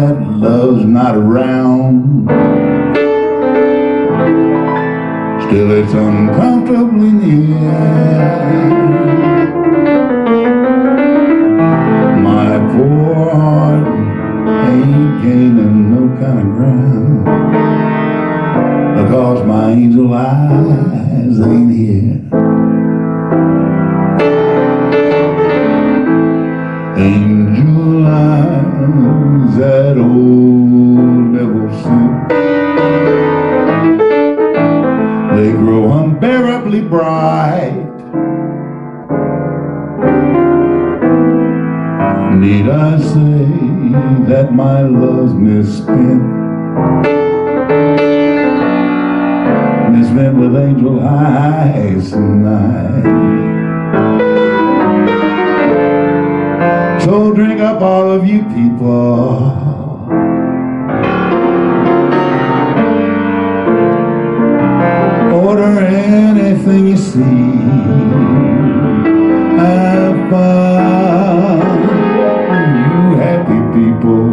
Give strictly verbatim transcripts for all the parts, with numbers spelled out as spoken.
that love's not around. Still it's uncomfortably near. My poor heart ain't gaining no kind of ground, because my angel eyes ain't here. Angel eyes, that old devil sent, they grow unbearably bright. Need I say that my love's misspent, misspent with angel eyes tonight? So drink up, all of you people, order anything you see, have fun, you happy people,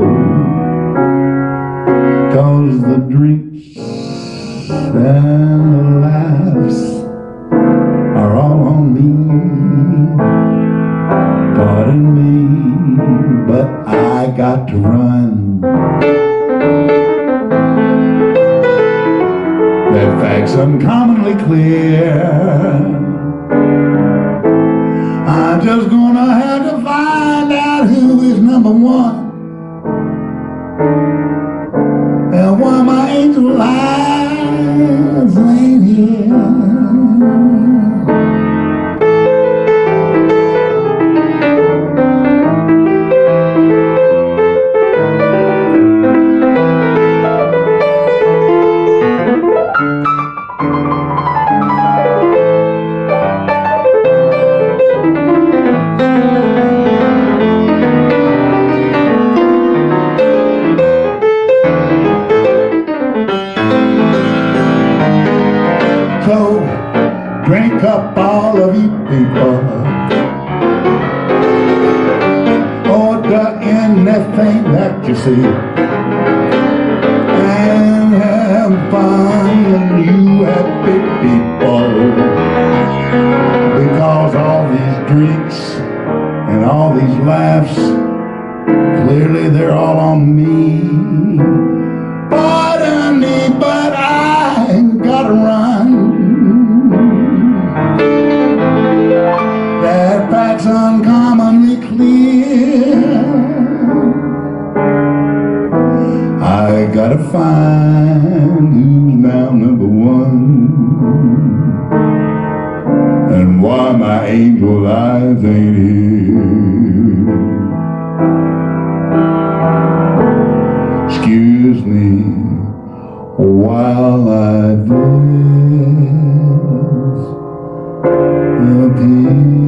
'cause the drinks and the laughs are all on me. Pardon me, but I got to run. That fact's uncommonly clear. I'm just gonna have to find out who is number one, and why my angel eyes ain't here. So drink up, all of you people, order anything that you see, and have fun, you happy people, because all these drinks and all these laughs, clearly they're all on me. Pardon me, but I gotta run. That fact's uncommonly clear. I gotta find who's now number one, and why my angel eyes ain't here. Excuse me while I dance appear.